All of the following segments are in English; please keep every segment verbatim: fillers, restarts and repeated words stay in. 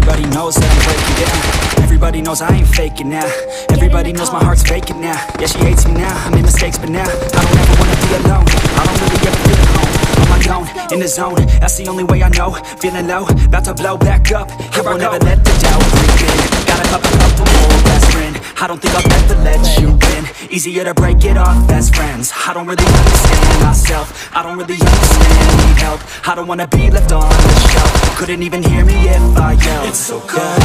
Everybody knows that I'm breaking down. Everybody knows I ain't faking now. Everybody knows my heart's vacant now. Yeah, she hates me now, I made mistakes but now I don't ever wanna be alone. I don't really ever feel at home. On my own, in the zone, that's the only way I know. Feeling low, about to blow back up. I won't ever let the doubt creep in. Got a couple up more best friend. I don't think I'll ever let you win. Easier to break it off best friends. I don't really understand myself. I don't really understand, need help. I don't wanna be left on the shelf. Couldn't even hear me if I yelled. It's so cold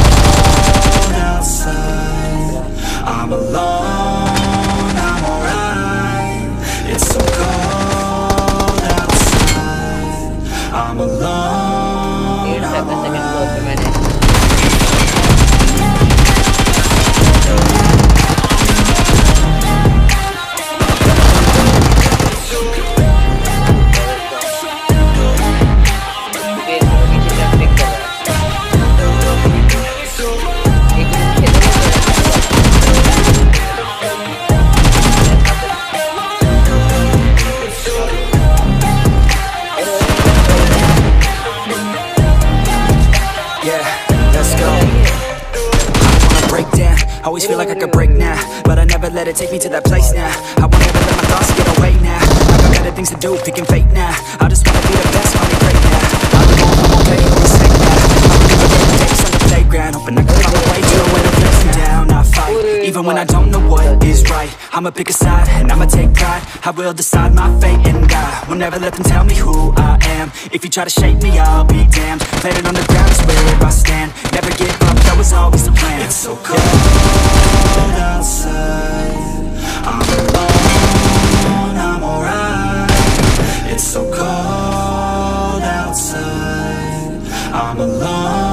outside, I'm alone, I'm alright. It's so cold outside, I'm alone, I'm alright. Always feel like I could break now, but I never let it take me to that place now. I won't ever let my thoughts get away now. I got better things to do, picking fate now. I just wanna be the best, find it great now. I don't know if I'm okay or mistake now. I'm looking for better days on the playground, hoping I can find a way to the way to break me down. I fight, even when I don't know what is right. I'ma pick a side, and I'ma take pride. I will decide my fate and die. Will never let them tell me who I am. If you try to shape me, I'll be damned. Planted on the ground is where I stand. Never give up, that was always the plan. It's so cold outside, I'm alone, I'm alright. It's so cold outside, I'm alone.